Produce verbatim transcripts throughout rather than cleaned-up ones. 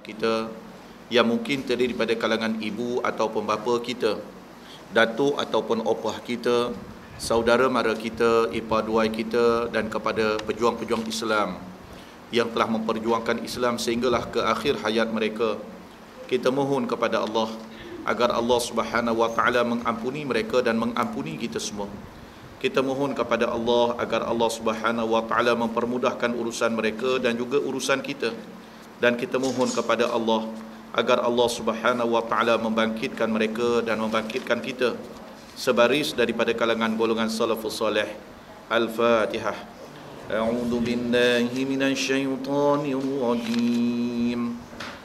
kita yang mungkin terdiri daripada kalangan ibu ataupun bapa kita, datuk ataupun opah kita, saudara mara kita, ipar duai kita, dan kepada pejuang-pejuang Islam yang telah memperjuangkan Islam sehinggalah ke akhir hayat mereka. Kita mohon kepada Allah agar Allah Subhanahu wa taala mengampuni mereka dan mengampuni kita semua. Kita mohon kepada Allah agar Allah Subhanahu wa taala mempermudahkan urusan mereka dan juga urusan kita. Dan kita mohon kepada Allah agar Allah Subhanahu wa taala membangkitkan mereka dan membangkitkan kita sebaris daripada kalangan golongan salafus salih. Al-Fatihah. A'udzu billahi minasyaitonir rajim.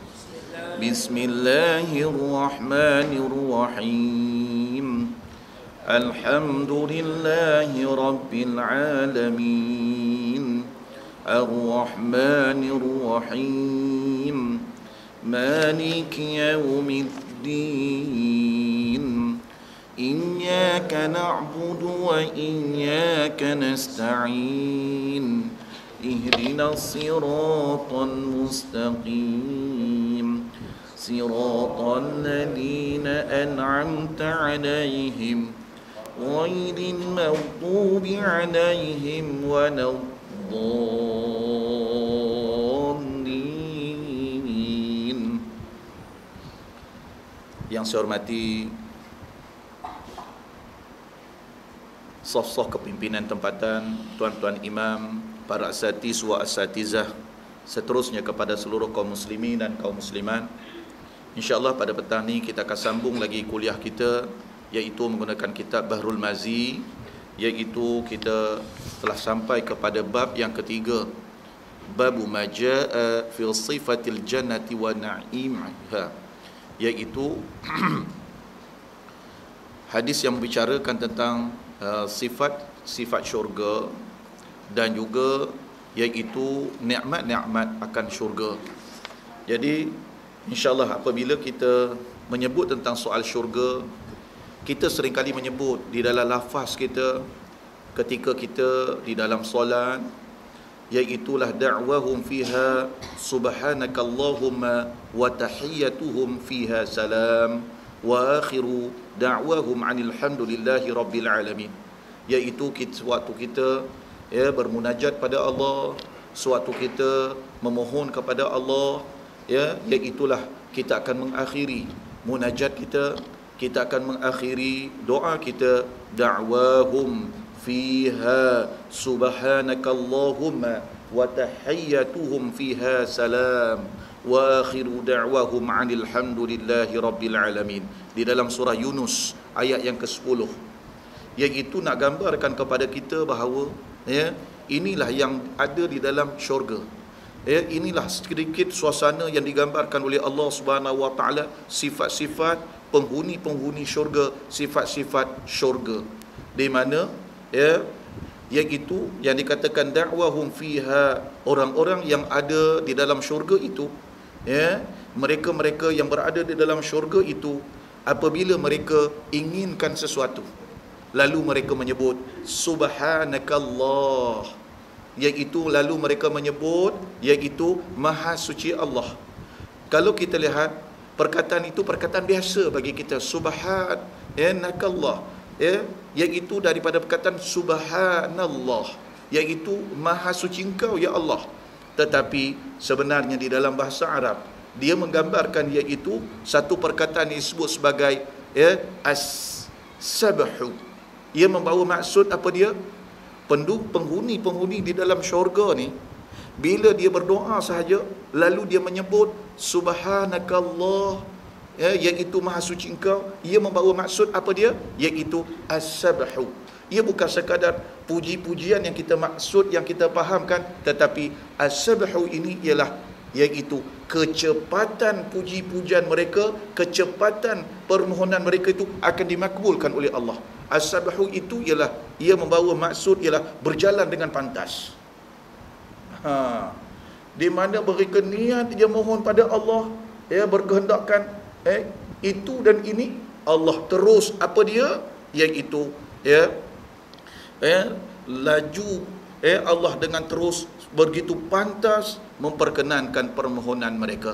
Bismillahirrahmanirrahim. Alhamdulillahi rabbil alamin. Ar-Rahmanir Rahim. Maliki yaumiddin. Iyyaka na'budu wa iyyaka nasta'in. Ihdinas siratal mustaqim. Siratal ladzina an'amta 'alaihim ghairil maghdubi 'alaihim waladdallin. Yang saya hormati saf-saf kepimpinan tempatan, tuan-tuan imam, para asatiz wa asatizah, seterusnya kepada seluruh kaum muslimin dan kaum muslimat. InsyaAllah pada petang ni kita akan sambung lagi kuliah kita, iaitu menggunakan kitab Bahrul Mazi, iaitu kita telah sampai kepada bab yang ketiga, Babu Majaa fil sifatil jannati wa na'imha, iaitu hadis yang membicarakan tentang uh, sifat sifat syurga dan juga iaitu nikmat-nikmat akan syurga. Jadi insya-Allah apabila kita menyebut tentang soal syurga, kita seringkali menyebut di dalam lafaz kita ketika kita di dalam solat, iaitulah da'wahum fiha subhanakallahumma wa tahiyyatuhum fiha salam wa akhiru da'wahum 'anil hamdulillahi rabbil alamin, iaitu kita, waktu kita ya bermunajat pada Allah, sewaktu kita memohon kepada Allah, ya iaitulah kita akan mengakhiri munajat kita, kita akan mengakhiri doa kita, da'wahum fiha subhanakallahumma wa tahiyyatuhum fiha salam wa akhiru da'wahum 'anil hamdulillahi rabbil alamin, di dalam surah Yunus ayat yang kesepuluh, iaitu nak gambarkan kepada kita bahawa ya inilah yang ada di dalam syurga. Ya, inilah sedikit suasana yang digambarkan oleh Allah Subhanahu wa taala, sifat-sifat penghuni-penghuni syurga, sifat-sifat syurga, di mana ya iaitu yang dikatakan da'wahum fiha, orang-orang yang ada di dalam syurga itu, ya mereka-mereka yang berada di dalam syurga itu, apabila mereka inginkan sesuatu, lalu mereka menyebut subhanakallah, iaitu lalu mereka menyebut iaitu maha suci Allah. Kalau kita lihat perkataan itu perkataan biasa bagi kita, subhanakallah, ya iaitu daripada perkataan subhanallah, iaitu maha suci engkau ya Allah. Tetapi sebenarnya di dalam bahasa Arab dia menggambarkan iaitu satu perkataan yang disebut sebagai ya as-sabhu. Ia membawa maksud apa dia? Penduduk penghuni-penghuni di dalam syurga ni, bila dia berdoa sahaja lalu dia menyebut subhanakallah, ya iaitu maha suci engkau, ia membawa maksud apa dia? Iaitu as-sabhu. Ia bukan sekadar puji-pujian yang kita maksud, yang kita fahamkan, tetapi as-sabhu ini ialah iaitu kecepatan puji-pujian mereka, kecepatan permohonan mereka itu akan dimakbulkan oleh Allah. As-sabhu itu ialah ia membawa maksud ialah berjalan dengan pantas. Ha, di mana mereka niat dia mohon pada Allah, ya berkehendakkan eh itu dan ini, Allah terus apa dia? Iaitu ya eh laju eh Allah dengan terus begitu pantas memperkenankan permohonan mereka.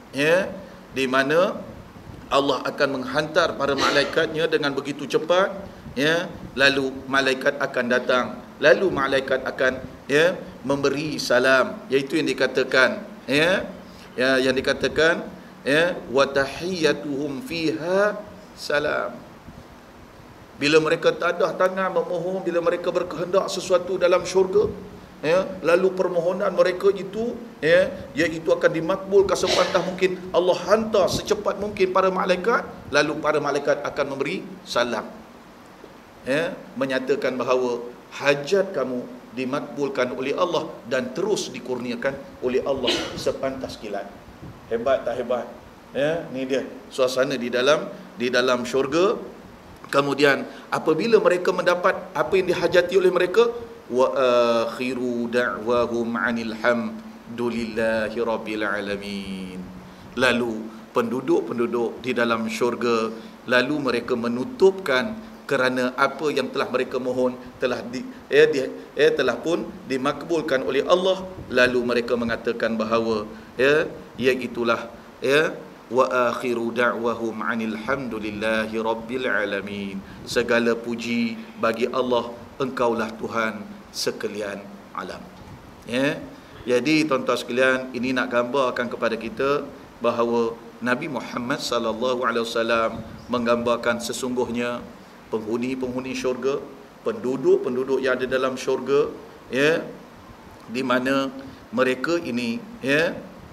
ya, di mana Allah akan menghantar para malaikatnya dengan begitu cepat, ya, lalu malaikat akan datang, lalu malaikat akan, ya, memberi salam, iaitu yang dikatakan, ya, ya yang dikatakan, ya, wa tahiyyatuhum fiha salam. Bila mereka tadah tangan memohon, bila mereka berkehendak sesuatu dalam syurga, ya, lalu permohonan mereka itu, ya, iaitu akan dimakbulkan sepatah mungkin, Allah hantar secepat mungkin para malaikat, lalu para malaikat akan memberi salam, ya, menyatakan bahawa hajat kamu dimakbulkan oleh Allah dan terus dikurniakan oleh Allah sepantas kilat. Hebat tak hebat? Ya, ni dia suasana di dalam di dalam syurga. Kemudian apabila mereka mendapat apa yang dihajati oleh mereka, wa akhiru da'wahum 'anil hamdulillahi rabbil alamin. Lalu penduduk-penduduk di dalam syurga, lalu mereka menutupkan kerana apa yang telah mereka mohon telah di, eh, di, eh, telah pun dimakbulkan oleh Allah, lalu mereka mengatakan bahawa, ya, iaitulah, ya, wa akhiru da'wahum 'anil hamdulillahi rabbil alamin. Segala puji bagi Allah, engkaulah Tuhan sekalian alam. Ya. Jadi tuan-tuan sekalian, ini nak gambarkan kepada kita bahawa Nabi Muhammad sallallahu alaihi wasallam menggambarkan sesungguhnya penghuni-penghuni syurga, penduduk-penduduk yang ada dalam syurga, ya, di mana mereka ini, ya,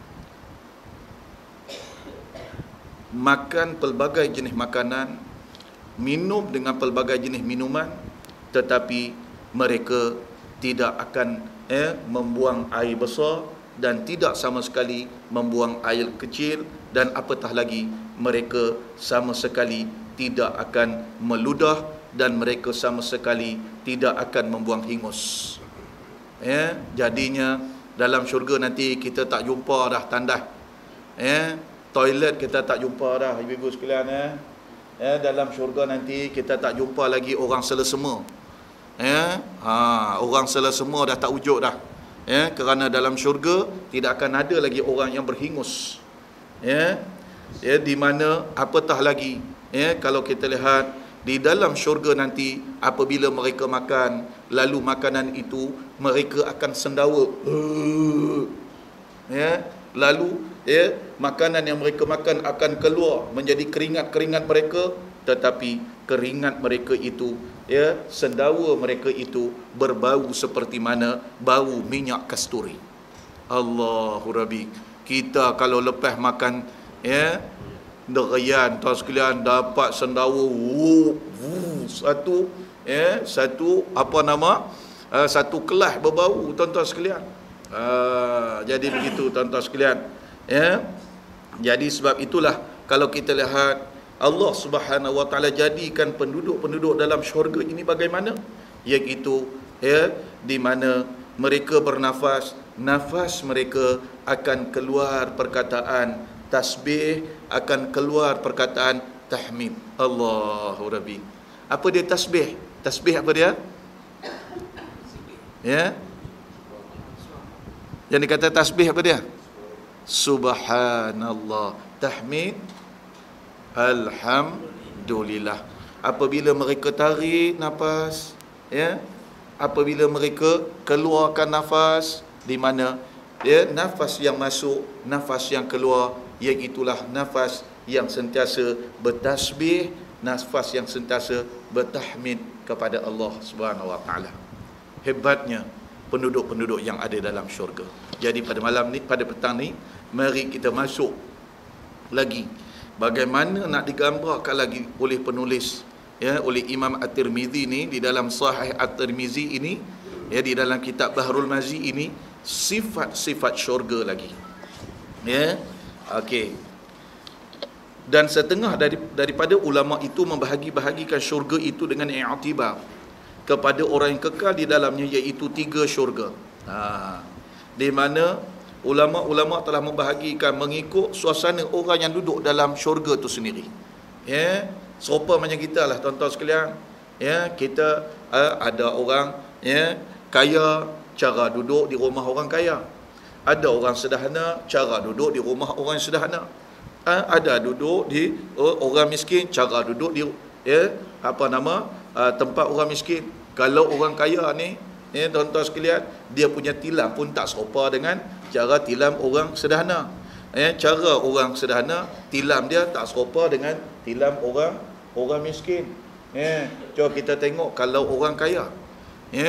makan pelbagai jenis makanan, minum dengan pelbagai jenis minuman, tetapi mereka tidak akan, eh, membuang air besar dan tidak sama sekali membuang air kecil, dan apatah lagi mereka sama sekali tidak akan meludah dan mereka sama sekali tidak akan membuang hingus. Ya, jadinya dalam syurga nanti kita tak jumpa dah tandas. Ya, toilet kita tak jumpa dah, ibu-ibu sekalian, ya. Ya, dalam syurga nanti kita tak jumpa lagi orang selesema. Ya, ha, orang selesema dah tak wujud dah. Ya, kerana dalam syurga tidak akan ada lagi orang yang berhingus. Ya, ya, di mana apatah lagi, ya, kalau kita lihat di dalam syurga nanti apabila mereka makan, lalu makanan itu mereka akan sendawa. Ya, lalu, ya, makanan yang mereka makan akan keluar menjadi keringat-keringat mereka, tetapi keringat mereka itu, ya, sendawa mereka itu berbau seperti mana bau minyak kasturi. Allahu Rabbi. Kita kalau lepas makan, ya, derian, tuan sekalian, dapat sendawa, wuh, wuh, satu, ya, satu apa nama, uh, satu kelas berbau, tuan-tuan sekalian. Uh, jadi begitu tuan-tuan sekalian, ya. Jadi sebab itulah kalau kita lihat Allah Subhanahu wa taala jadikan penduduk-penduduk dalam syurga ini bagaimana, iaitu, ya, di mana mereka bernafas, nafas mereka akan keluar perkataan tasbih, akan keluar perkataan tahmid. Allahu Rabbi. Apa dia tasbih? Tasbih apa dia? Ya. Yang dikata tasbih apa dia? Subhanallah. Tahmid, alhamdulillah. Apabila mereka tarik nafas, ya, apabila mereka keluarkan nafas, di mana, ya, nafas yang masuk, nafas yang keluar, iaitulah nafas yang sentiasa bertasbih, nafas yang sentiasa bertahmid kepada Allah Subhanahu wa taala. Hebatnya penduduk-penduduk yang ada dalam syurga. Jadi pada malam ni, pada petang ni, mari kita masuk lagi bagaimana nak digambarkan lagi oleh penulis, ya, oleh Imam At-Tirmizi ni di dalam Sahih At-Tirmizi ini, ya, di dalam kitab Bahrul Mazi ini, sifat-sifat syurga lagi. Ya. Okey. Dan setengah dari, daripada ulama itu membahagi-bahagikan syurga itu dengan i'tibar kepada orang yang kekal di dalamnya, iaitu tiga syurga. Ha, di mana ulama-ulama telah membahagikan mengikut suasana orang yang duduk dalam syurga itu sendiri. Ya, serupa macam kita lah tuan-tuan sekalian. Ya, kita uh, ada orang, ya, kaya, cara duduk di rumah orang kaya. Ada orang sederhana, cara duduk di rumah orang sederhana. Ha? Ada duduk di uh, orang miskin, cara duduk di ya, apa nama uh, tempat orang miskin. Kalau orang kaya ni, ya, tuan-tuan sekalian, dia punya tilam pun tak serupa dengan cara tilam orang sederhana. Ya, cara orang sederhana, tilam dia tak serupa dengan tilam orang orang miskin. Ya, cuba kita tengok kalau orang kaya, ya,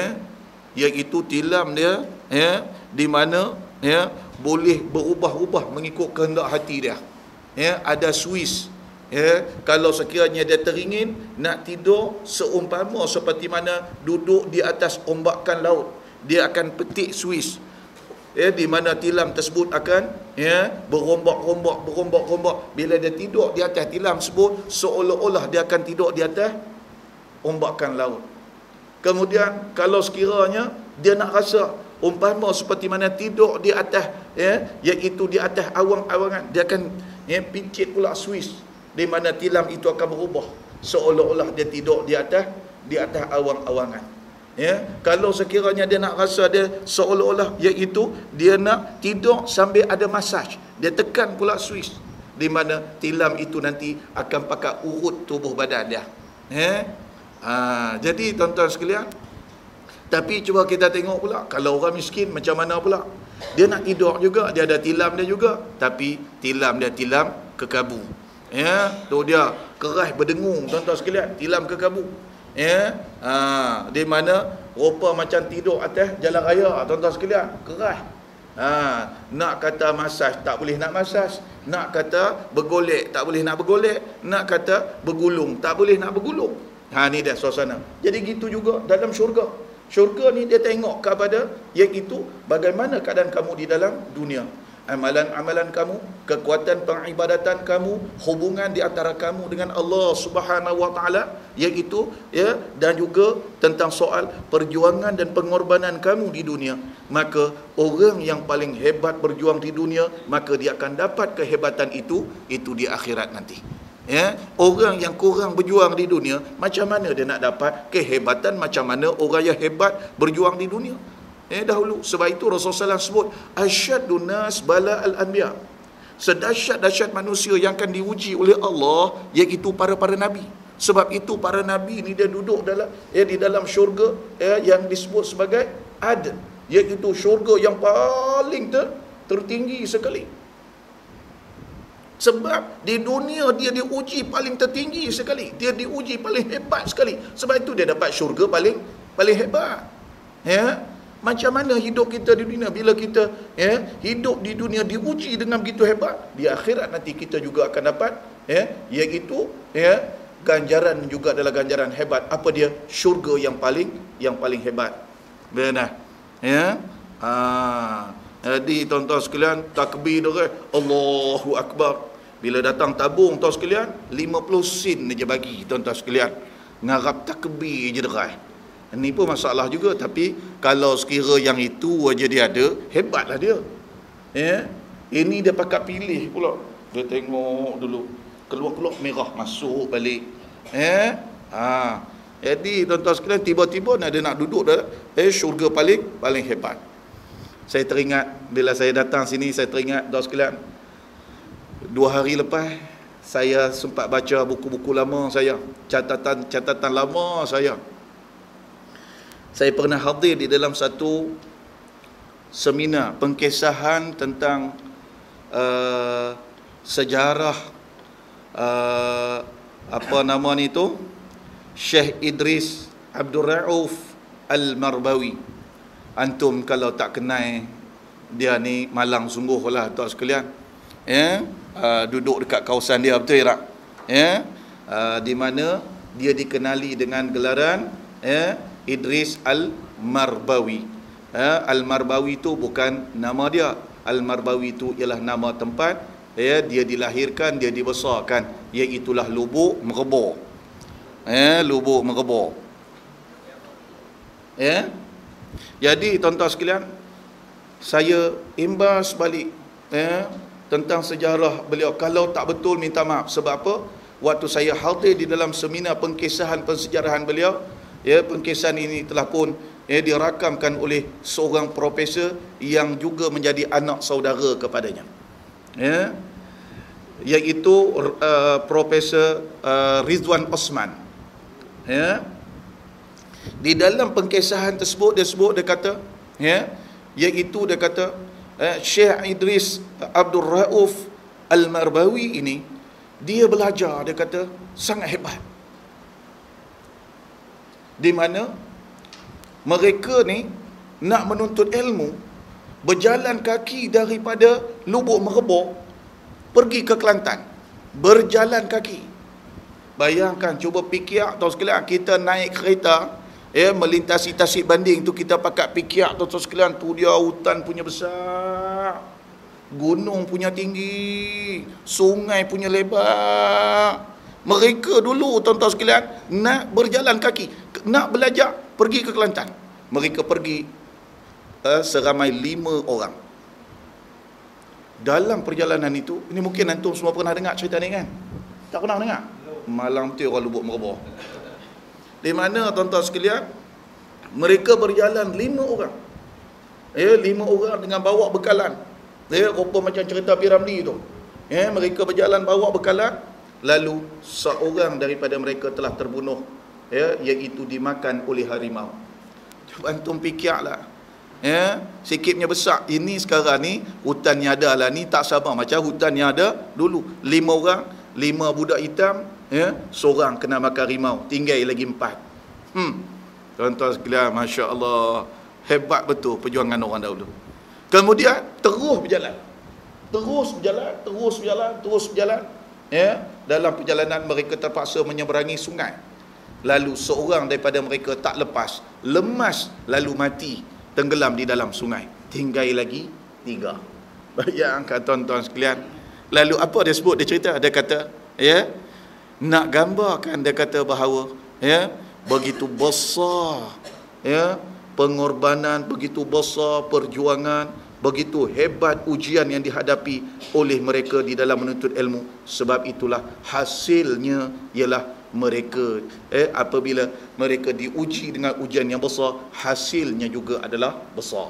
iaitu tilam dia, ya, di mana, ya, boleh berubah-ubah mengikut kehendak hati dia. Ya, ada Swiss. Ya, kalau sekiranya dia teringin nak tidur seumpama seperti mana duduk di atas ombakan laut, dia akan petik Swiss. Ya, di mana tilam tersebut akan, ya, berombak-rombak, berombak-rombak. Bila dia tidur di atas tilam tersebut, seolah-olah dia akan tidur di atas ombakan laut. Kemudian kalau sekiranya dia nak rasa umpama seperti mana tidur di atas, ya, iaitu di atas awang-awangan, dia akan, ya, pincit pula Swiss, di mana tilam itu akan berubah seolah-olah dia tidur di atas di atas awang-awangan. Ya, kalau sekiranya dia nak rasa dia seolah-olah iaitu dia nak tidur sambil ada masaj, dia tekan pula Swiss, di mana tilam itu nanti akan pakai urut tubuh badan dia. Ya. Ha, jadi tuan-tuan sekalian, tapi cuba kita tengok pula kalau orang miskin macam mana pula. Dia nak tidur juga, dia ada tilam dia juga, tapi tilam dia tilam kekabu. Ya, tu dia keras berdengung tuan-tuan sekalian, tilam kekabu. Ya, ha, di mana rupa macam tidur atas jalan raya tuan-tuan sekalian, keras. Ha, nak kata masaj tak boleh nak masaj, nak kata bergolek tak boleh nak bergolek, nak kata bergulung tak boleh nak bergulung. Ha, ni dia suasana. Jadi gitu juga dalam syurga. Syurga ni dia tengok kepada iaitu bagaimana keadaan kamu di dalam dunia. Amalan-amalan kamu, kekuatan pengibadatan kamu, hubungan di antara kamu dengan Allah Subhanahu Wa Taala, iaitu, ya, dan juga tentang soal perjuangan dan pengorbanan kamu di dunia. Maka orang yang paling hebat berjuang di dunia, maka dia akan dapat kehebatan itu itu di akhirat nanti. Ya, orang yang kurang berjuang di dunia, macam mana dia nak dapat kehebatan macam mana orang yang hebat berjuang di dunia? Eh, dahulu. Sebab itu Rasulullah sallallahu alaihi wasallam sebut asyadun nas bala al-anbiya. Sedahsyat-dahsyat manusia yang akan diuji oleh Allah iaitu para-para nabi. Sebab itu para nabi ni dia duduk dalam, ya, di dalam syurga, ya, yang disebut sebagai Adn, iaitu syurga yang paling ter, tertinggi sekali. Sebab di dunia dia diuji paling tertinggi sekali, dia diuji paling hebat sekali. Sebab itu dia dapat syurga paling paling hebat. Ya, macam mana hidup kita di dunia? Bila kita, ya, hidup di dunia diuji dengan begitu hebat, di akhirat nanti kita juga akan dapat, ya, iaitu, ya, ganjaran juga adalah ganjaran hebat. Apa dia? Syurga yang paling yang paling hebat. Benar. Ya. Ah. Jadi tuan-tuan sekalian, takbir dia, Allahu Akbar. Bila datang tabung tuan sekalian, lima puluh sen je bagi tuan-tuan sekalian. Ngarap takbir je derai. Ini pun masalah juga, tapi kalau sekira yang itu aja dia ada, hebatlah dia. Ya. Ini dia pakat pilih pula. Dia tengok dulu, keluar-keluar merah, masuk balik. Ya. Ha. Jadi tuan-tuan sekalian, tiba-tiba dia nak duduk dah, eh, syurga paling paling hebat. Saya teringat bila saya datang sini, saya teringat tuan sekalian, dua hari lepas saya sempat baca buku-buku lama saya, catatan-catatan lama saya. Saya pernah hadir di dalam satu seminar pengkisahan tentang uh, sejarah uh, apa nama ni tu, Syekh Idris Abdul Rauf Al-Marbawi. Antum kalau tak kenal dia ni, malang sungguh lah tuan sekalian. Ya, uh, duduk dekat kawasan dia, betul tak? Ya, uh, di mana dia dikenali dengan gelaran, ya, Idris Al-Marbawi. Ya, Al-Marbawi tu bukan nama dia. Al-Marbawi tu ialah nama tempat, ya, dia dilahirkan, dia dibesarkan, iaitulah Lubuk Merebor. Ya, Lubuk Merebor. Ya. Jadi tuan-tuan sekalian, saya imbas balik, ya, tentang sejarah beliau. Kalau tak betul minta maaf. Sebab apa? Waktu saya hadir di dalam seminar pengkisahan pensejarahan beliau, ya, pengkisahan ini telah pun eh, dirakamkan oleh seorang profesor yang juga menjadi anak saudara kepadanya, ya, iaitu uh, Profesor uh, Rizwan Osman, ya. Di dalam pengkisahan tersebut dia sebut, dia kata, ya, iaitu dia kata uh, Syekh Idris Abdul Rauf Al-Marbawi ini, dia belajar, dia kata sangat hebat, di mana mereka ni nak menuntut ilmu, berjalan kaki daripada Lubuk Merebor pergi ke Kelantan, berjalan kaki. Bayangkan, cuba fikir tuan sekalian, kita naik kereta, ya, melintasi Tasik Banding tu, kita pakai fikir tuan sekalian, tu dia hutan punya besar, gunung punya tinggi, sungai punya lebar. Mereka dulu tuan-tuan sekalian nak berjalan kaki, nak belajar, pergi ke Kelantan. Mereka pergi uh, seramai lima orang. Dalam perjalanan itu, ini mungkin antum semua pernah dengar cerita ni kan? Tak pernah dengar? Malang betul orang Lubuk Merebor. Di mana tuan-tuan sekalian, mereka berjalan lima orang. Ya, lima orang dengan bawa bekalan. Ya, rupa macam cerita P. Ramlee tu. Ya, mereka berjalan bawa bekalan, lalu seorang daripada mereka telah terbunuh, ya, iaitu dimakan oleh harimau. Cuba antum fikirlah, ya, sikitnya besar. Ini sekarang ni hutan yang ada lah ni tak sama macam hutan yang ada dulu. Lima orang, lima budak hitam, ya, seorang kena makan harimau, tinggal lagi empat. Hmm, tuan-tuan sekalian, masya Allah, hebat betul perjuangan orang dahulu. Kemudian terus berjalan, terus berjalan, terus berjalan, terus berjalan. Ya, dalam perjalanan mereka terpaksa menyeberangi sungai. Lalu seorang daripada mereka tak lepas, lemas, lalu mati, tenggelam di dalam sungai. Tinggal lagi tiga. Bayangkan tuan-tuan sekalian. Lalu apa dia sebut, dia cerita, dia kata, ya, nak gambarkan, dia kata bahawa, ya, begitu besar, ya, pengorbanan, begitu besar perjuangan, begitu hebat ujian yang dihadapi oleh mereka di dalam menuntut ilmu. Sebab itulah hasilnya ialah mereka, eh, apabila mereka diuji dengan ujian yang besar, hasilnya juga adalah besar.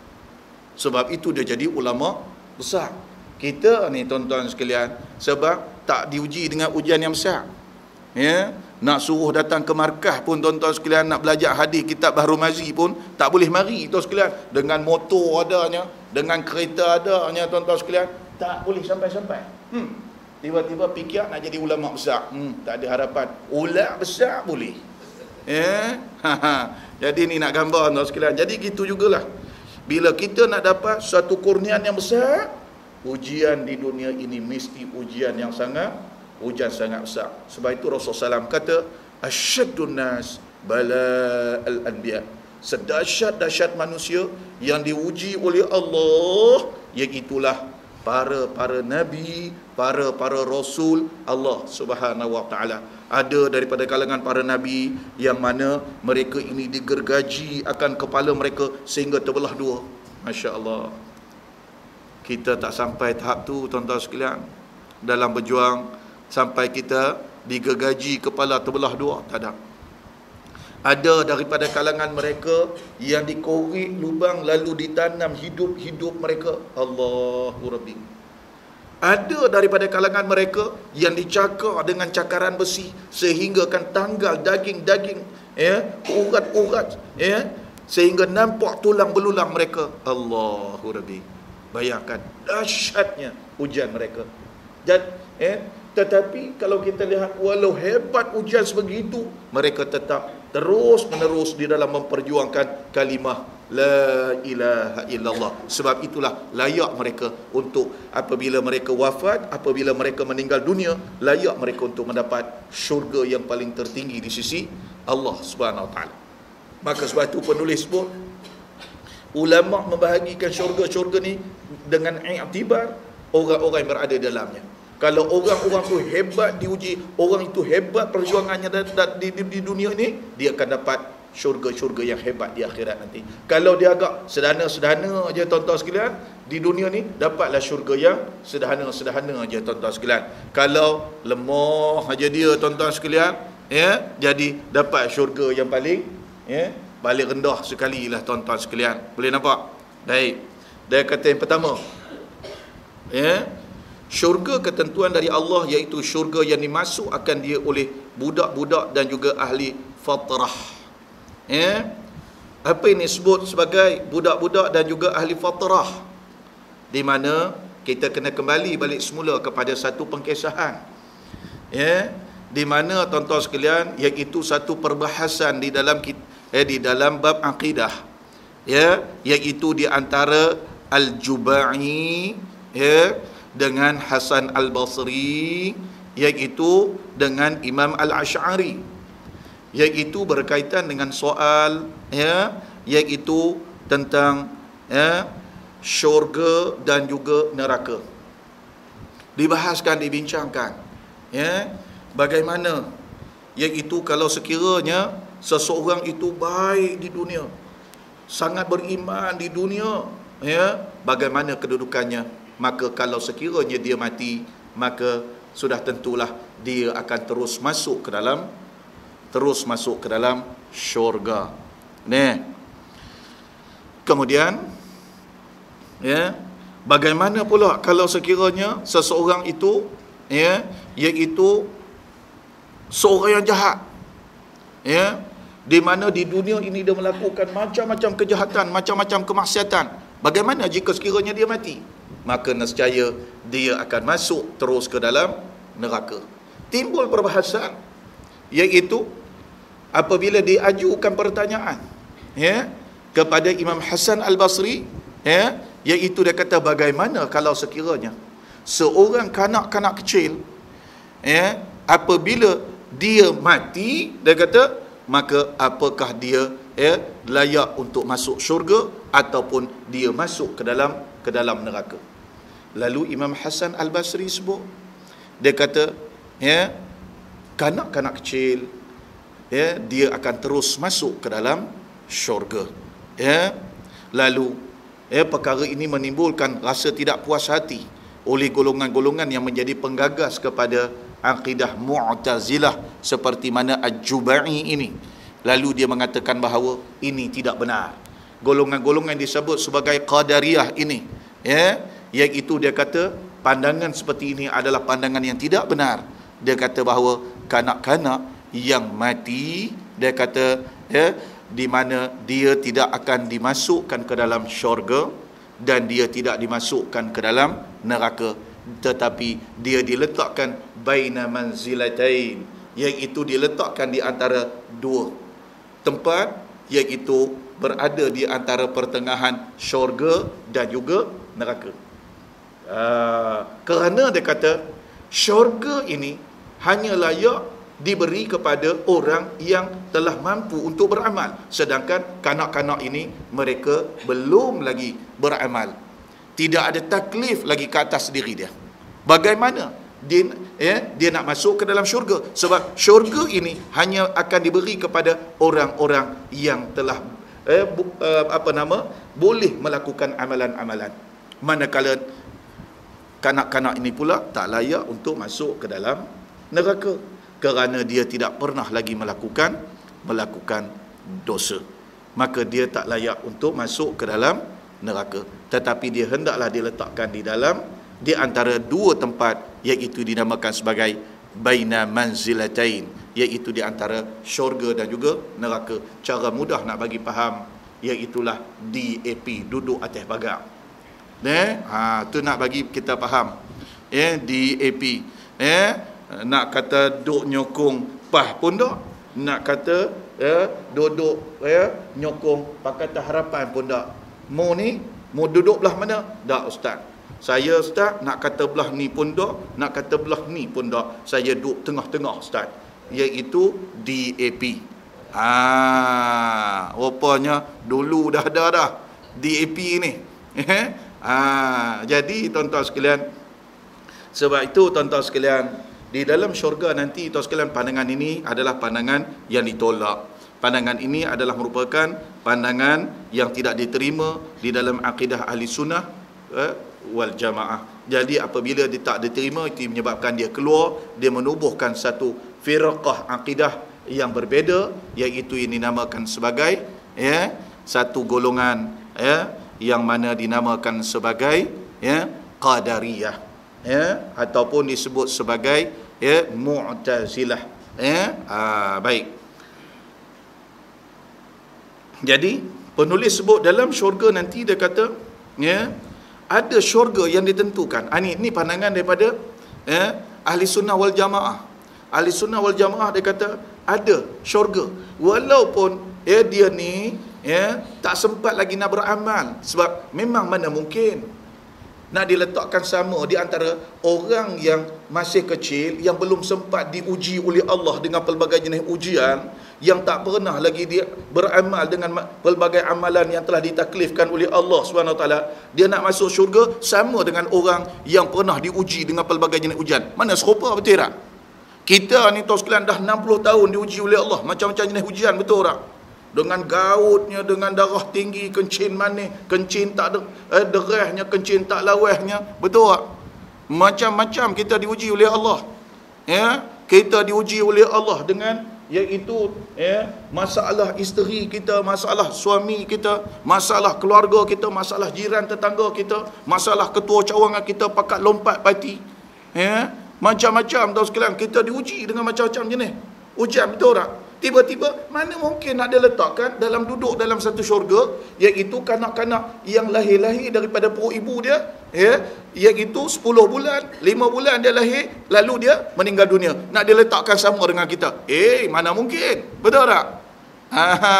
Sebab itu dia jadi ulama besar. Kita ni tuan-tuan sekalian, sebab tak diuji dengan ujian yang besar, ya, nak suruh datang ke markah pun tuan-tuan sekalian, nak belajar hadis kitab Bahrul Mazi pun tak boleh mari tuan sekalian. Dengan motor adanya, dengan kereta adanya tuan-tuan sekalian, tak boleh sampai-sampai. Hmm. Tiba-tiba fikir nak jadi ulama besar. Hmm, tak ada harapan. Ulama besar boleh. Eh? Jadi ni nak gambar tuan sekalian. Jadi gitu jugalah. Bila kita nak dapat satu kurnian yang besar, ujian di dunia ini mesti ujian yang sangat ujian sangat besar. Sebab itu Rasulullah sallallahu alaihi wasallam kata, asyaddun nas bala al-anbiya. Sedahsyat-dahsyat manusia yang diuji oleh Allah, iaitulah para-para nabi, para-para rasul Allah Subhanahu wa taala. Ada daripada kalangan para nabi yang mana mereka ini digergaji akan kepala mereka sehingga terbelah dua. Masya-Allah. Kita tak sampai tahap tu tuan-tuan sekalian. Dalam berjuang sampai kita digergaji kepala terbelah dua, tak ada. Ada daripada kalangan mereka yang dikorek lubang lalu ditanam hidup-hidup mereka. Allahu Rabbi. Ada daripada kalangan mereka yang dicakar dengan cakaran besi sehingga kan tanggal daging-daging, ya, urat-urat, ya, sehingga nampak tulang belulang mereka. Allahu Rabbi. Bayangkan dahsyatnya ujian mereka. Dan, ya, tetapi kalau kita lihat, walau hebat ujian sebegitu, mereka tetap terus menerus di dalam memperjuangkan kalimah la ilaha illallah. Sebab itulah layak mereka untuk apabila mereka wafat, apabila mereka meninggal dunia, layak mereka untuk mendapat syurga yang paling tertinggi di sisi Allah Subhanahu wa taala. Maka sebab itu penulis pun, ulama membahagikan syurga-syurga ni dengan iktibar orang-orang yang berada dalamnya. Kalau orang-orang tu hebat diuji, orang itu hebat perjuangannya di, di, di dunia ini, dia akan dapat syurga-syurga yang hebat di akhirat nanti. Kalau dia agak sederhana-sederhana aja tuan-tuan sekalian, di dunia ni dapatlah syurga yang sederhana-sederhana aja tuan-tuan sekalian. Kalau lemah aja dia tuan-tuan sekalian, ya, jadi dapat syurga yang paling, ya, balik rendah sekali lah tuan-tuan sekalian. Boleh nampak? Baik. Dia kata yang pertama, ya, syurga ketentuan dari Allah, iaitu syurga yang dimasuk akan dia oleh budak-budak dan juga ahli fatrah. Ya. Apa ini disebut sebagai budak-budak dan juga ahli fatrah? Di mana kita kena kembali balik semula kepada satu pengkisahan. Ya, di mana tuan-tuan sekalian, iaitu satu perbahasan di dalam eh, di dalam bab akidah. Ya, iaitu di antara Al-Jubai, ya, dengan Hasan Al-Basri, iaitu dengan Imam Al-Asy'ari, iaitu berkaitan dengan soal, ya, iaitu tentang, ya, syurga dan juga neraka. Dibahaskan, dibincangkan, ya, bagaimana iaitu kalau sekiranya seseorang itu baik di dunia, sangat beriman di dunia, ya, bagaimana kedudukannya? Maka kalau sekiranya dia mati, maka sudah tentulah dia akan terus masuk ke dalam terus masuk ke dalam syurga. Nah, kemudian, ya, bagaimana pula kalau sekiranya seseorang itu, ya, iaitu seorang yang jahat, ya, di mana di dunia ini dia melakukan macam-macam kejahatan, macam-macam kemaksiatan. Bagaimana jika sekiranya dia mati? Maka nescaya dia akan masuk terus ke dalam neraka. Timbul perbahasan, iaitu apabila diajukan pertanyaan, ya, kepada Imam Hasan Al-Basri, ya, iaitu dia kata bagaimana kalau sekiranya seorang kanak-kanak kecil, ya, apabila dia mati, dia kata, maka apakah dia, ya, layak untuk masuk syurga ataupun dia masuk ke dalam ke dalam neraka? Lalu Imam Hasan Al-Basri sebut, dia kata, ya, kanak-kanak kecil, ya, dia akan terus masuk ke dalam syurga. Ya. Lalu, ya, perkara ini menimbulkan rasa tidak puas hati oleh golongan-golongan yang menjadi penggagas kepada akidah Mu'tazilah seperti mana Al-Jubai ini. Lalu dia mengatakan bahawa ini tidak benar. Golongan-golongan disebut sebagai Qadariyah ini, ya, iaitu dia kata pandangan seperti ini adalah pandangan yang tidak benar. Dia kata bahawa kanak-kanak yang mati, dia kata, ya, di mana dia tidak akan dimasukkan ke dalam syurga dan dia tidak dimasukkan ke dalam neraka, tetapi dia diletakkan baina manzilatain, iaitu diletakkan di antara dua tempat, iaitu berada di antara pertengahan syurga dan juga neraka. Uh, kerana dia kata syurga ini hanya layak diberi kepada orang yang telah mampu untuk beramal, sedangkan kanak-kanak ini mereka belum lagi beramal, tidak ada taklif lagi ke atas diri dia. Bagaimana dia, ya, dia nak masuk ke dalam syurga? Sebab syurga ini hanya akan diberi kepada orang-orang yang telah eh, bu, eh, apa nama boleh melakukan amalan-amalan, manakala kanak-kanak ini pula tak layak untuk masuk ke dalam neraka kerana dia tidak pernah lagi melakukan melakukan dosa, maka dia tak layak untuk masuk ke dalam neraka. Tetapi dia hendaklah diletakkan di dalam di antara dua tempat, iaitu dinamakan sebagai baina manzilatain, iaitu di antara syurga dan juga neraka. Cara mudah nak bagi faham, iaitulah D A P, duduk atas pagar. Eh, ha, tu nak bagi kita faham. Eh, D A P. Eh, nak kata duk nyokong pah pun tak, nak kata, ya, duduk, ya, nyokong Pakatan Harapan pun tak. Mu ni mau duduk belah mana? Tak, ustaz. Saya, ustaz, nak kata belah ni pun tak, nak kata belah ni pun tak. Saya duduk tengah-tengah, ustaz. Iaitu D A P. Ah, rupanya dulu dah ada dah D A P ni. Eh? Ah, jadi tuan-tuan sekalian, sebab itu tuan-tuan sekalian, di dalam syurga nanti, tuan sekalian, pandangan ini adalah pandangan yang ditolak. Pandangan ini adalah merupakan pandangan yang tidak diterima di dalam akidah ahli sunnah eh, wal jamaah. Jadi apabila dia tak diterima, itu menyebabkan dia keluar, dia menubuhkan satu firqah akidah yang berbeza, iaitu yang dinamakan sebagai ya, satu golongan ya yang mana dinamakan sebagai ya Qadariyah, ya, ataupun disebut sebagai ya Mu'tazilah, ya. Ah, baik. Jadi penulis sebut dalam syurga nanti dia kata ya ada syurga yang ditentukan. Ah, ni, ni pandangan daripada ya ahli sunnah wal jamaah. Ahli sunnah wal jamaah dia kata ada syurga walaupun ya dia ni ya tak sempat lagi nak beramal, sebab memang mana mungkin nak diletakkan sama di antara orang yang masih kecil, yang belum sempat diuji oleh Allah dengan pelbagai jenis ujian, yang tak pernah lagi dia beramal dengan pelbagai amalan yang telah ditaklifkan oleh Allah subhanahu wa taala, dia nak masuk syurga sama dengan orang yang pernah diuji dengan pelbagai jenis ujian. Mana serupa, betul tak? Kita ni tuan sekalian dah enam puluh tahun diuji oleh Allah macam-macam jenis ujian, betul tak? Dengan gautnya, dengan darah tinggi, kencing manis, kencing tak eh, derahnya, kencing tak lawahnya, betul tak? Macam-macam kita diuji oleh Allah, ya. Kita diuji oleh Allah dengan iaitu ya masalah isteri kita, masalah suami kita, masalah keluarga kita, masalah jiran tetangga kita, masalah ketua cawangan kita pakat lompat parti, ya. Macam-macam tahu sekalian, kita diuji dengan macam-macam jenis ujian, betul tak? Tiba-tiba mana mungkin nak diletakkan dalam duduk dalam satu syurga, iaitu kanak-kanak yang lahir-lahir daripada perut ibu dia, ya, iaitu sepuluh bulan, lima bulan dia lahir, lalu dia meninggal dunia. Nak diletakkan sama dengan kita, eh mana mungkin, betul tak? Aha.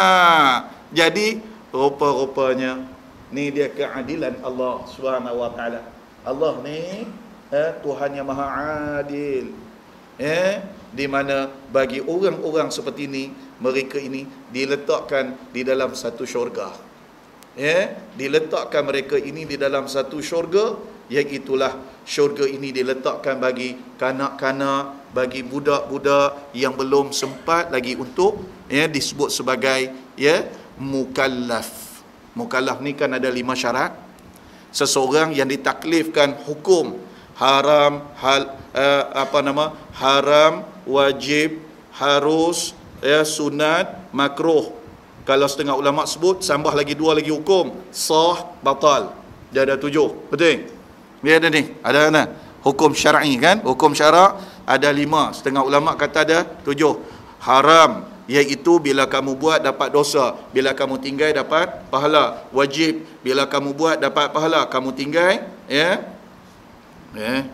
Jadi rupa-rupanya ni dia keadilan Allah Subhanahu wa taala. Allah ni eh, Tuhan yang maha adil, eh di mana bagi orang-orang seperti ini, mereka ini diletakkan di dalam satu syurga, ya, diletakkan mereka ini di dalam satu syurga, iaitulah syurga ini diletakkan bagi kanak-kanak, bagi budak-budak yang belum sempat lagi untuk ya disebut sebagai ya mukallaf. Mukallaf ni kan ada lima syarat. Seseorang yang ditaklifkan hukum haram, hal uh, apa nama haram, wajib, harus, ya, sunat, makruh. Kalau setengah ulama sebut tambah lagi dua lagi hukum, sah, batal. Dia ada tujuh, betul? Dia ada ni, ada mana? Hukum syar'i kan? Hukum syarak ada lima, setengah ulama kata ada tujuh. Haram, iaitu bila kamu buat dapat dosa, bila kamu tinggal dapat pahala. Wajib, bila kamu buat dapat pahala, kamu tinggal ya. Ya.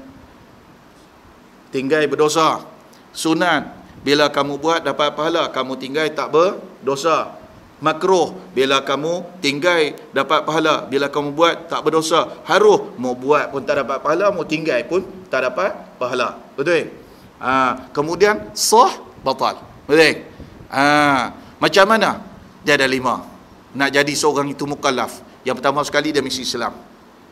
Tinggal berdosa. Sunat, bila kamu buat dapat pahala, kamu tinggal tak berdosa. Makruh, bila kamu tinggal dapat pahala, bila kamu buat tak berdosa. Haruh, mau buat pun tak dapat pahala, mau tinggal pun tak dapat pahala. Betul? Ha, kemudian sah, batal. Betul? Ha, macam mana? Dia ada lima. Nak jadi seorang itu mukallaf, yang pertama sekali dia mesti Islam.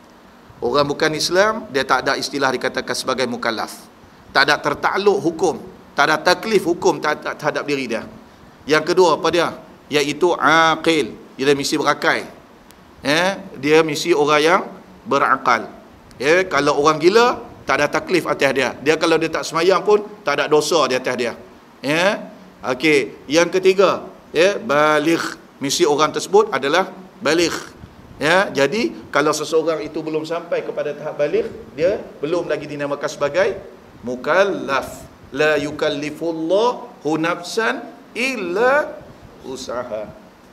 Orang bukan Islam, dia tak ada istilah dikatakan sebagai mukallaf. Tak ada tertakluk hukum, tak ada taklif hukum terhadap diri dia. Yang kedua apa dia? Iaitu aqil, dia mesti berakal. Eh, dia mesti orang yang berakal. Eh, kalau orang gila tak ada taklif atas dia. Dia kalau dia tak semayang pun tak ada dosa di atas dia. Eh, okey. Yang ketiga, eh, baligh, mesti orang tersebut adalah baligh. Ya, jadi kalau seseorang itu belum sampai kepada tahap baligh, dia belum lagi dinamakan sebagai mukallaf. La yukallifullahu nafsan illa usaha.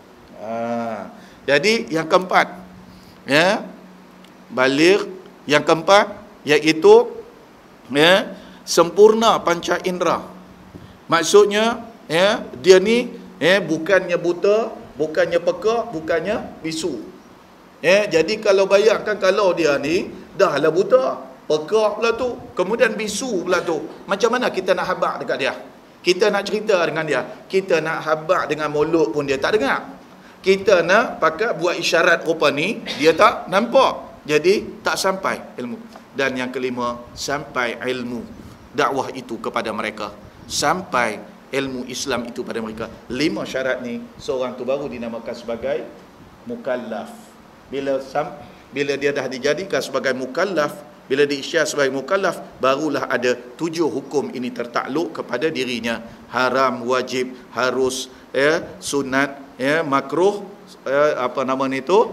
Ha. Jadi yang keempat, ya, baligh. Yang keempat iaitu ya, sempurna panca indera. Maksudnya ya, dia ni ya, bukannya buta, bukannya peka, bukannya bisu. Eh, jadi kalau bayangkan kalau dia ni dah lah buta, pekak pula tu, kemudian bisu pula tu, macam mana kita nak habaq dekat dia? Kita nak cerita dengan dia, kita nak habaq dengan mulut pun dia tak dengar. Kita nak pakai buat isyarat rupa ni, dia tak nampak. Jadi tak sampai ilmu. Dan yang kelima, sampai ilmu dakwah itu kepada mereka, sampai ilmu Islam itu pada mereka. Lima syarat ni, seorang tu baru dinamakan sebagai mukallaf. Bila sam, bila dia dah dijadikan sebagai mukallaf, bila diisyar sebagai mukallaf, barulah ada tujuh hukum ini tertakluk kepada dirinya. Haram, wajib, harus, ya, sunat, ya, makruh, ya, apa nama ni tu,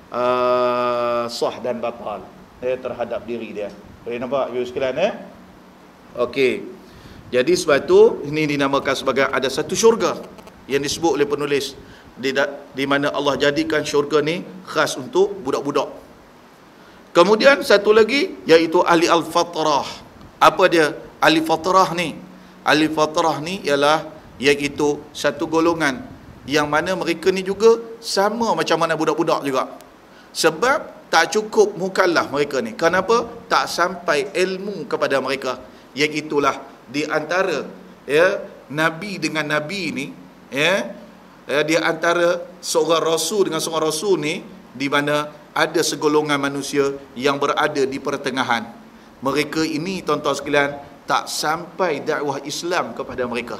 uh, sah dan batal, ya, terhadap diri dia. Boleh nampak you sekalian, eh? Okey. Jadi sebab tu ini dinamakan sebagai ada satu syurga yang disebut oleh penulis di, di mana Allah jadikan syurga ni khas untuk budak-budak. Kemudian satu lagi iaitu ahli al-fatrah. Apa dia ahli fatrah ni? Ahli fatrah ni ialah iaitu satu golongan yang mana mereka ni juga sama macam mana budak-budak juga. Sebab tak cukup mukallaf mereka ni. Kenapa? Tak sampai ilmu kepada mereka. Iaitulah di antara ya nabi dengan nabi ni, ya, ya di antara seorang rasul dengan seorang rasul ni, di mana ada segolongan manusia yang berada di pertengahan. Mereka ini tuan-tuan sekalian tak sampai dakwah Islam kepada mereka.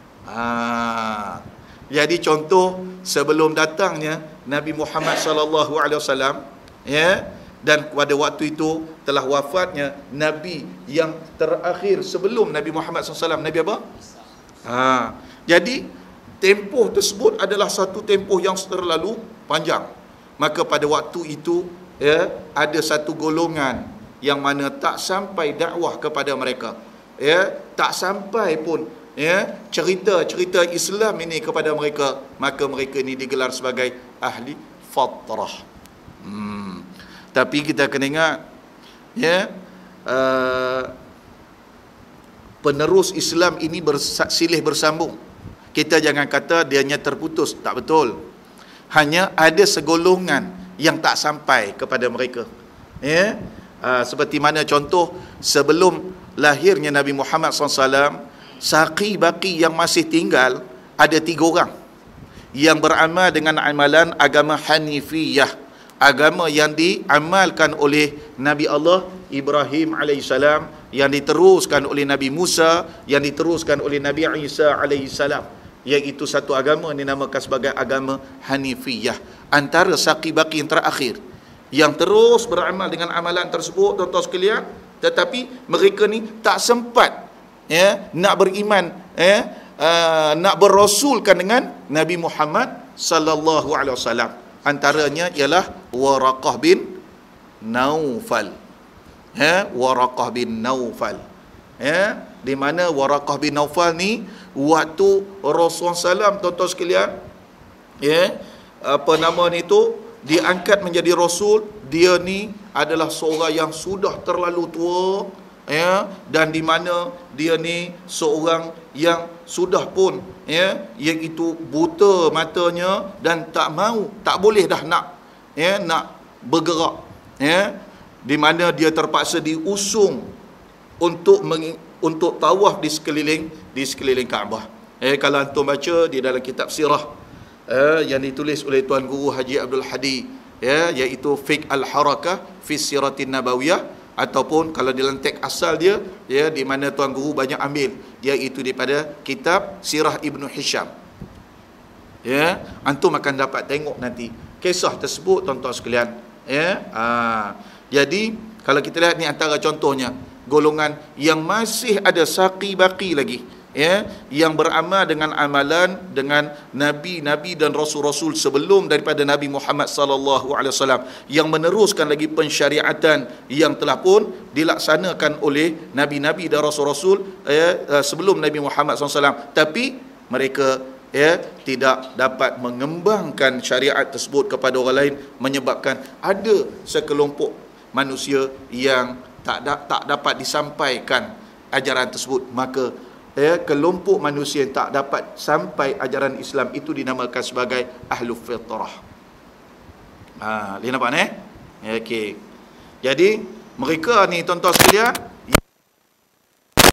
Ha. Jadi contoh sebelum datangnya Nabi Muhammad sallallahu alaihi wasallam, ya, dan pada waktu itu telah wafatnya Nabi yang terakhir sebelum Nabi Muhammad sallallahu alaihi wasallam, Nabi apa? Ha. Jadi tempoh tersebut adalah satu tempoh yang terlalu panjang. Maka pada waktu itu, ya, ada satu golongan yang mana tak sampai dakwah kepada mereka, ya, tak sampai pun, ya, cerita-cerita Islam ini kepada mereka. Maka mereka ini digelar sebagai ahli fatrah. Hmm. Tapi kita kena ingat, ya, uh, penerus Islam ini bersilih bersambung. Kita jangan kata dianya terputus, tak betul. Hanya ada segolongan yang tak sampai kepada mereka. Ya, uh, seperti mana contoh sebelum lahirnya Nabi Muhammad sallallahu alaihi wasallam, saqi baqi yang masih tinggal ada tiga orang yang beramal dengan amalan agama Hanifiyah, agama yang diamalkan oleh Nabi Allah Ibrahim alaihissalam, yang diteruskan oleh Nabi Musa, yang diteruskan oleh Nabi Isa alaihissalam, iaitu satu agama yang dinamakan sebagai agama Hanifiyah. Antara saqi baqi yang terakhir yang terus beramal dengan amalan tersebut, tuan-tuan sekalian, tetapi mereka ni tak sempat, ya, nak beriman, ya, uh, nak berasulkan dengan Nabi Muhammad sallallahu alaihi wasallam. Antaranya ialah Waraqah bin Naufal. Ya, Waraqah bin Naufal. Ya, di mana Waraqah bin Naufal ni waktu Rasulullah sallallahu alaihi wasallam, tuan-tuan sekalian, ya, apa nama ni tu, diangkat menjadi rasul, dia ni adalah seorang yang sudah terlalu tua, ya, dan di mana dia ni seorang yang sudah pun, ya, iaitu buta matanya dan tak mau, tak boleh dah nak, ya, nak bergerak, ya, di mana dia terpaksa diusung untuk meng, untuk tawaf di sekeliling di sekeliling Kaabah. Eh kalau antum baca di dalam kitab sirah, eh, yang ditulis oleh Tuan Guru Haji Abdul Hadi, ya, iaitu Fiqh Al-Harakah fi Siratin Nabawiyah, ataupun kalau dalam teks asal dia, ya, di mana Tuan Guru banyak ambil, iaitu daripada kitab Sirah Ibnu Hisham. Ya, antum akan dapat tengok nanti kisah tersebut, tuan-tuan sekalian, ya. Ha, jadi kalau kita lihat ni antara contohnya golongan yang masih ada saqi baqi lagi, ya, yang beramal dengan amalan dengan nabi-nabi dan rasul-rasul sebelum daripada Nabi Muhammad sallallahu alaihi wasallam, yang meneruskan lagi pensyariatan yang telah pun dilaksanakan oleh nabi-nabi dan rasul-rasul, ya, sebelum Nabi Muhammad sallallahu alaihi wasallam, tapi mereka, ya, tidak dapat mengembangkan syariat tersebut kepada orang lain, menyebabkan ada sekelompok manusia yang tak da, tak dapat disampaikan ajaran tersebut. Maka, ya, kelompok manusia yang tak dapat sampai ajaran Islam itu dinamakan sebagai ahlu fitrah. Ha, lihat nampak ni? Ya, okey. Jadi mereka ni, tuan-tuan sekalian,